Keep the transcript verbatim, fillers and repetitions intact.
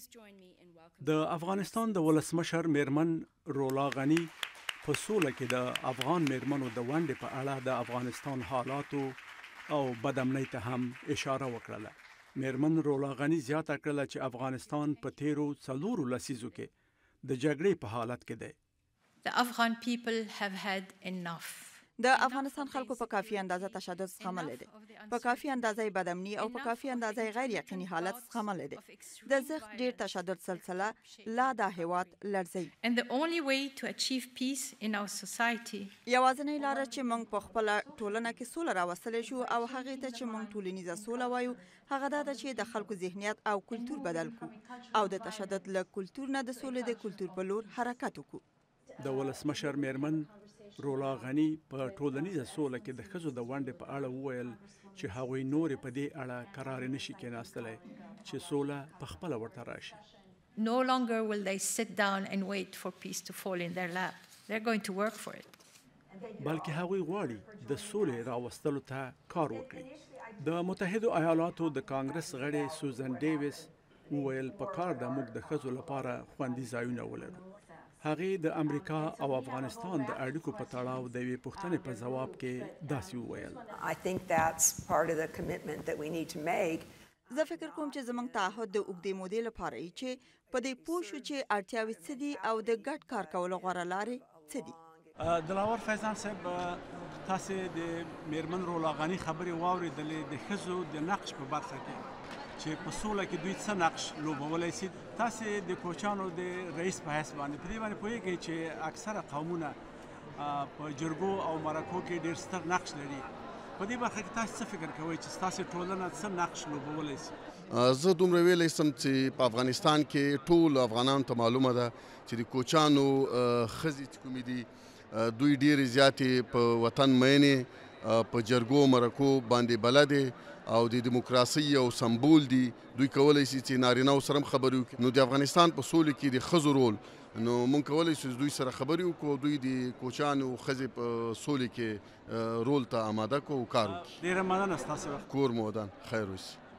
د افغانستان د ولسمشر میرمن رولا غني په سوله کې د افغان میرمنو د ونډې په اړه د افغانستان حالاتو او بدامنۍ ته هم اشاره وکړه. میرمن رولا غني زیاته کړله چې افغانستان په تیرو څلورو لسیزو کې د جګړې په حالت کې دی. The Afghan people have had enough. د افغانستان خلکو په کافي اندازه تشدد زغملی دی، په کافي اندازه بدامني او په کافي اندازه غیر یقیني حالت زغملی دی. د زغ ډیر تشدد سلسله لا دا هیواد لړزوي. And the only way to achieve peace in our society یوازینۍ لاره چې موږ په خپله ټولنه کې سوله راوستلی شو او هغې ته چې موږ ټولنیزه سوله وایو هغه دا ده چې د خلکو ذهنیت او کلتور بدل کړو او د تشدد له کلتور نه د سولې د کلتور په لور حرکت وکړو. د ولسمشر میرمن رولا غني په ټولنیزه سوله کې د ښځو د ونډې په اړه وویل چې هغوی نورې په دې اړه قرار نشي کېناستلی چې سوله په خپله ورته راشي. No longer will they sit down and wait for peace to fall in their lap. They're going to work for it. بلکې هغوی غواړي د سولې راوستلو ته کار وکړي. د متحدو ایالاتو د کانګرس غړې سوزن ډیویس وویل په کار ده موږ د ښځو لپاره خوندي ځایونه ولرو. هغې د امریکا او افغانستان د اړیکو په تړاو د یوې پوښتنې په ځواب کې داسې وویل. I think that's part of the commitment that we need to make. زه فکر کوم چې زموږ تعهد د اوږدې مودې لپاره یې چې په دې پوه شو چې اړتیاوې څه دي او د ګډ کار کولو غوره لارې څه دي. دلاور فیضان صاحب تاسې د میرمن رولا غني خبرې واورېدلې د ښځو د نقش په برخه کې چې په سوله کې دوی څه نقش لوبولی سي. تاسې د کوچانو د رئیس په حیث باندې په دې باندې پوهېږئ چې اکثره قومونه په جرګو او مرکو کې ډېر ستر نقش لري. په دې برخه کې تاسو څه فکر کوئ چې ستاسې ټولنه څه نقش لوبولی سي؟ زه دومره ویلی سم چې په افغانستان کې ټول افغانانو ته معلومه ده چې د کوچانو ښځې چې کومې دي دوی ډېرې زیاتې په وطن مینې په جرګو مرکو باندې بلدې او د دیموکراسۍ او سمبول دي. دوی کولی شي چې نارینهو سره هم خبرې وکړي. نو د افغانستان په سولې کې د ښځو رول نو موږ کولی شو دوی سره خبرې وکړو او دوی د کوچانو ښځې په سولې کې رول ته آماده کړو او کار وکړي. ډېره مننه ستاسې وخت. کور مو ودان خیر اوسي.